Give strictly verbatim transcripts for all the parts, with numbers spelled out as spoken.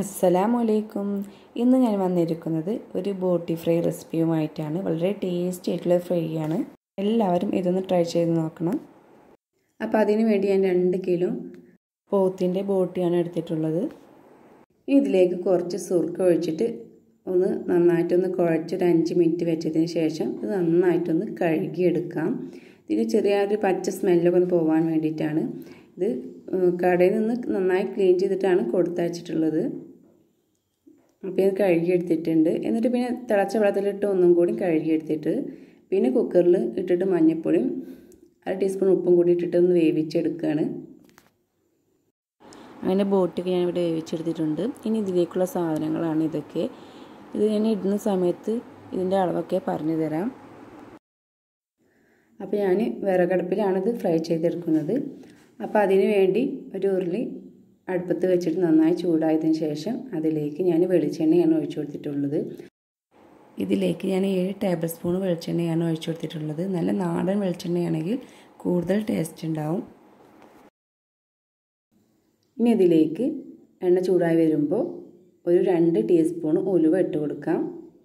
അസ്സലാമു അലൈക്കും. ഇന്ന് ഞാൻ വന്നിരിക്കുന്നത് ഒരു ബോട്ടി ഫ്രൈ റെസിപ്പിയുമായിട്ടാണ്. വളരെ ടേസ്റ്റി ആയിട്ടുള്ള ഫ്രൈ ആണ്. എല്ലാവരും ഇതൊന്ന് ട്രൈ ചെയ്ത് നോക്കണം. അപ്പോൾ അതിന് വേണ്ടി ഞാൻ രണ്ട് കിലോ പോത്തിൻ്റെ ബോട്ടിയാണ് എടുത്തിട്ടുള്ളത്. ഇതിലേക്ക് കുറച്ച് സുർക്ക ഒഴിച്ചിട്ട് ഒന്ന് നന്നായിട്ടൊന്ന് കുഴച്ചൊരു അഞ്ച് മിനിറ്റ് വെച്ചതിന് ശേഷം ഇത് നന്നായിട്ടൊന്ന് കഴുകിയെടുക്കാം. ഇതിന് ചെറിയൊരു പച്ച സ്മെല്ലൊക്കെ ഒന്ന് പോകാൻ വേണ്ടിയിട്ടാണ്. ഇത് കടയിൽ നിന്ന് നന്നായി ക്ലീൻ ചെയ്തിട്ടാണ് കൊടുത്തയച്ചിട്ടുള്ളത്. അപ്പോൾ ഇത് കഴുകിയെടുത്തിട്ടുണ്ട്. എന്നിട്ട് പിന്നെ തിളച്ച വെള്ളത്തിലിട്ട് ഒന്നും കൂടി കഴുകിയെടുത്തിട്ട് പിന്നെ കുക്കറിൽ ഇട്ടിട്ട് മഞ്ഞൾപ്പൊടിയും അര ടീസ്പൂൺ ഉപ്പും കൂടി ഇട്ടിട്ട് ഒന്ന് വേവിച്ചെടുക്കുകയാണ്. അങ്ങനെ ബോട്ടിക്ക് ഞാൻ ഇവിടെ വേവിച്ചെടുത്തിട്ടുണ്ട്. ഇനി ഇതിലേക്കുള്ള സാധനങ്ങളാണ് ഇതൊക്കെ. ഇത് ഞാൻ ഇടുന്ന സമയത്ത് ഇതിൻ്റെ അളവൊക്കെ പറഞ്ഞു തരാം. അപ്പോൾ ഞാൻ വിറകടുപ്പിലാണിത് ഫ്രൈ ചെയ്തെടുക്കുന്നത്. അപ്പോൾ അതിന് വേണ്ടി ഒരു ഉരുളി അടുപ്പത്ത് വെച്ചിട്ട് നന്നായി ചൂടായതിന് ശേഷം അതിലേക്ക് ഞാൻ വെളിച്ചെണ്ണയാണ് ഒഴിച്ചു കൊടുത്തിട്ടുള്ളത്. ഇതിലേക്ക് ഞാൻ ഏഴ് ടേബിൾ സ്പൂൺ വെളിച്ചെണ്ണയാണ് ഒഴിച്ചു കൊടുത്തിട്ടുള്ളത്. നല്ല നാടൻ വെളിച്ചെണ്ണയാണെങ്കിൽ കൂടുതൽ ടേസ്റ്റ് ഉണ്ടാവും. ഇനി ഇതിലേക്ക് എണ്ണ ചൂടായി വരുമ്പോൾ ഒരു രണ്ട് ടീസ്പൂൺ ഉലുവ ഇട്ട് കൊടുക്കാം.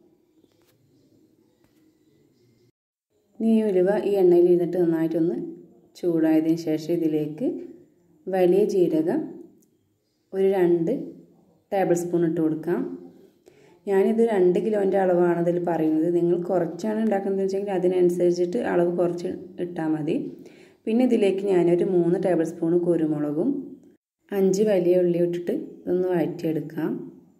ഇനി ഈ ഉലുവ ഈ എണ്ണയിൽ ഇരുന്നിട്ട് നന്നായിട്ടൊന്ന് ചൂടായതിന് ശേഷം ഇതിലേക്ക് വലിയ ജീരകം ഒരു രണ്ട് ടേബിൾ സ്പൂൺ ഇട്ട് കൊടുക്കാം. ഞാനിത് രണ്ട് കിലോൻ്റെ അളവാണ് അതിൽ പറയുന്നത്. നിങ്ങൾ കുറച്ചാണ് ഉണ്ടാക്കുന്നത് വെച്ചെങ്കിൽ അതിനനുസരിച്ചിട്ട് അളവ് കുറച്ച് ഇട്ടാൽ മതി. പിന്നെ ഇതിലേക്ക് ഞാനൊരു മൂന്ന് ടേബിൾ സ്പൂൺ കുരുമുളകും അഞ്ച് വലിയ ഉള്ളി ഇട്ടിട്ട് ഇതൊന്ന് വഴറ്റിയെടുക്കാം.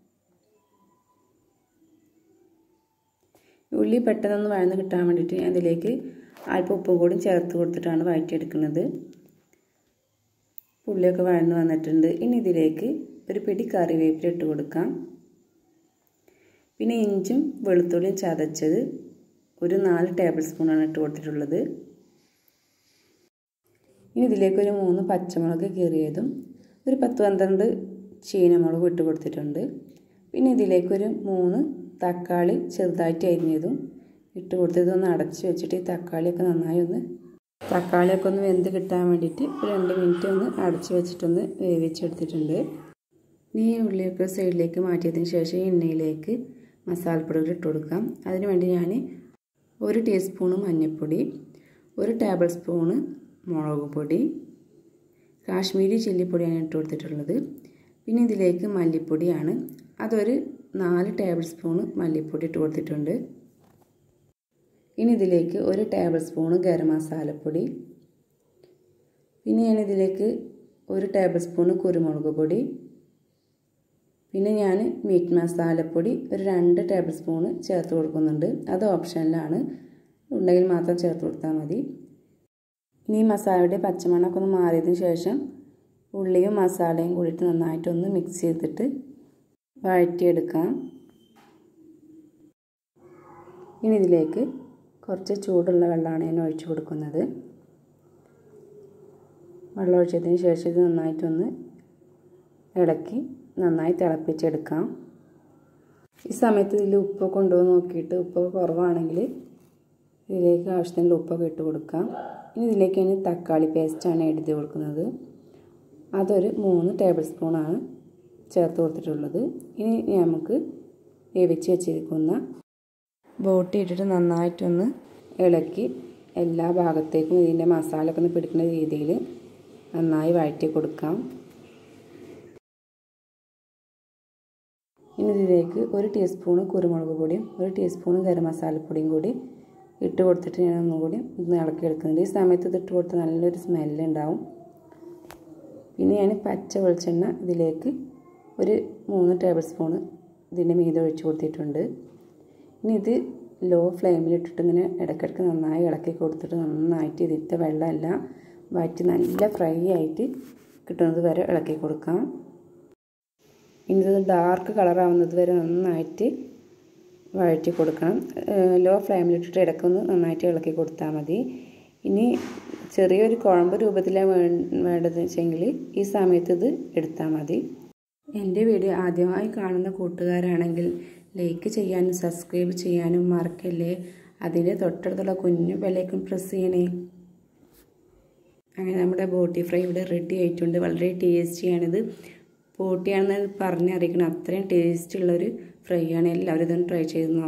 ഉള്ളി പെട്ടെന്നൊന്ന് വഴന്ന് കിട്ടാൻ വേണ്ടിയിട്ട് ഞാൻ ഇതിലേക്ക് അല്പം ഉപ്പും കൂടി ചേർത്ത് കൊടുത്തിട്ടാണ് വഴറ്റിയെടുക്കുന്നത്. ഉള്ളിയൊക്കെ വഴന്ന് വന്നിട്ടുണ്ട്. ഇനി ഇതിലേക്ക് ഒരു പിടി കറിവേപ്പില ഇട്ട് കൊടുക്കാം. പിന്നെ ഇഞ്ചും വെളുത്തുള്ളിയും ചതച്ചത് ഒരു നാല് ടേബിൾ സ്പൂണാണ് ഇട്ട് കൊടുത്തിട്ടുള്ളത്. ഇനി ഇതിലേക്ക് ഒരു മൂന്ന് പച്ചമുളക് കീറിയതും ഒരു പത്ത് പന്ത്രണ്ട് ചീനമുളകും ഇട്ട് കൊടുത്തിട്ടുണ്ട്. പിന്നെ ഇതിലേക്കൊരു മൂന്ന് തക്കാളി ചെറുതായിട്ട് അരിഞ്ഞതും ഇട്ട് കൊടുത്തതൊന്ന് അടച്ച് വെച്ചിട്ട് ഈ തക്കാളിയൊക്കെ നന്നായി ഒന്ന് തക്കാളിയൊക്കെ ഒന്ന് വെന്ത് കിട്ടാൻ വേണ്ടിയിട്ട് ഒരു രണ്ട് മിനിറ്റ് ഒന്ന് അടച്ച് വെച്ചിട്ടൊന്ന് വേവിച്ചെടുത്തിട്ടുണ്ട്. ഇനി ഈ ഉള്ളിയൊക്കെ സൈഡിലേക്ക് മാറ്റിയതിന് ശേഷം എണ്ണയിലേക്ക് മസാലപ്പൊടികൾ ഇട്ട് കൊടുക്കാം. അതിന് വേണ്ടി ഞാൻ ഒരു ടീസ്പൂണ് മഞ്ഞൾപ്പൊടി, ഒരു ടേബിൾ സ്പൂണ് മുളക് പൊടി, കാശ്മീരി ചില്ലിപ്പൊടിയാണ് ഇട്ട് കൊടുത്തിട്ടുള്ളത്. പിന്നെ ഇതിലേക്ക് മല്ലിപ്പൊടിയാണ്. അതൊരു നാല് ടേബിൾ സ്പൂണ് മല്ലിപ്പൊടി ഇട്ട് കൊടുത്തിട്ടുണ്ട്. ഇനി ഇതിലേക്ക് ഒരു ടേബിൾ സ്പൂണ് ഗരം മസാലപ്പൊടി, പിന്നെ ഞാൻ ഇതിലേക്ക് ഒരു ടേബിൾ സ്പൂണ് കുരുമുളക് പൊടി, പിന്നെ ഞാൻ മീറ്റ് മസാലപ്പൊടി ഒരു രണ്ട് ടേബിൾ സ്പൂണ് ചേർത്ത് കൊടുക്കുന്നുണ്ട്. അത് ഓപ്ഷനിലാണ്, ഉണ്ടെങ്കിൽ മാത്രം ചേർത്ത് കൊടുത്താൽ മതി. ഇനി മസാലയുടെ പച്ചമണമൊക്കെ ഒന്ന് മാറിയതിന് ശേഷം ഉള്ളിയും മസാലയും കൂടിയിട്ട് നന്നായിട്ടൊന്ന് മിക്സ് ചെയ്തിട്ട് വഴറ്റിയെടുക്കാം. ഇനി ഇതിലേക്ക് കുറച്ച് ചൂടുള്ള വെള്ളമാണ് ഞാൻ ഒഴിച്ചു കൊടുക്കുന്നത്. വെള്ളം ഒഴിച്ചതിന് ശേഷം ഇത് നന്നായിട്ടൊന്ന് ഇളക്കി നന്നായി തിളപ്പിച്ചെടുക്കാം. ഈ സമയത്ത് ഇതിൽ ഉപ്പൊക്കെ ഉണ്ടോ എന്ന് നോക്കിയിട്ട് ഉപ്പൊക്കെ കുറവാണെങ്കിൽ ഇതിലേക്ക് ആവശ്യത്തിനുള്ള ഉപ്പൊക്കെ ഇട്ട് കൊടുക്കാം. ഇനി ഇതിലേക്ക് ഞാൻ തക്കാളി പേസ്റ്റാണ് എടുത്ത് കൊടുക്കുന്നത്. അതൊരു മൂന്ന് ടേബിൾ സ്പൂണാണ് ചേർത്ത് കൊടുത്തിട്ടുള്ളത്. ഇനി നമുക്ക് വേവിച്ച് വെച്ചിരിക്കുന്ന ബോട്ടി ഇട്ടിട്ട് നന്നായിട്ടൊന്ന് ഇളക്കി എല്ലാ ഭാഗത്തേക്കും ഇതിൻ്റെ മസാലയൊക്കെ ഒന്ന് പിടിക്കുന്ന രീതിയിൽ നന്നായി വഴറ്റി കൊടുക്കാം. ഇനി ഇതിലേക്ക് ഒരു ടീസ്പൂണ് കുരുമുളക് പൊടിയും ഒരു ടീസ്പൂണ് ഗരം മസാലപ്പൊടിയും കൂടി ഇട്ട് കൊടുത്തിട്ട് ഞാൻ ഒന്നുകൂടി ഒന്ന് ഇളക്കി എടുക്കുന്നുണ്ട്. ഈ സമയത്ത് ഇത് ഇട്ട് കൊടുത്ത് നല്ലൊരു സ്മെല്ലുണ്ടാവും. പിന്നെ ഞാൻ പച്ച വെളിച്ചെണ്ണ ഇതിലേക്ക് ഒരു മൂന്ന് ടേബിൾ സ്പൂണ് ഇതിൻ്റെ മീതെ ഒഴിച്ച് കൊടുത്തിട്ടുണ്ട്. ഇനി ഇത് ലോ ഫ്ലെയിമിലിട്ടിട്ട് ഇങ്ങനെ ഇടയ്ക്കിടയ്ക്ക് നന്നായി ഇളക്കി കൊടുത്തിട്ട് നന്നായിട്ട് ഇതിൻ്റെ വെള്ളമെല്ലാം വഴറ്റി നല്ല ഫ്രൈ ആയിട്ട് കിട്ടുന്നത് വരെ ഇളക്കി കൊടുക്കാം. ഇനി ഇത് ഡാർക്ക് കളറാവുന്നത് വരെ നന്നായിട്ട് വഴറ്റി കൊടുക്കണം. ലോ ഫ്ലെയിമിലിട്ടിട്ട് ഇടയ്ക്കൊന്ന് നന്നായിട്ട് ഇളക്കി കൊടുത്താൽ മതി. ഇനി ചെറിയൊരു കുഴമ്പ് രൂപത്തിലാണ് വേണ്ടത് വെച്ചെങ്കിൽ ഈ സമയത്ത് ഇത് എടുത്താൽ മതി. എൻ്റെ വീഡിയോ ആദ്യമായി കാണുന്ന കൂട്ടുകാരാണെങ്കിൽ ലൈക്ക് ചെയ്യാനും സബ്സ്ക്രൈബ് ചെയ്യാനും മറക്കല്ലേ. അതിൻ്റെ തൊട്ടടുത്തുള്ള കുഞ്ഞു ബെല്ലൈക്കൺ പ്രസ് ചെയ്യണേ. അങ്ങനെ നമ്മുടെ ബോട്ടി ഫ്രൈ ഇവിടെ റെഡി ആയിട്ടുണ്ട്. വളരെ ടേസ്റ്റിയാണിത്. പോട്ടിയാണെന്ന് പറഞ്ഞറിയിക്കണം. അത്രയും ടേസ്റ്റുള്ളൊരു ഫ്രൈ ആണ്. എല്ലാവരും ഇതൊന്ന് ട്രൈ ചെയ്ത് നോക്കാം.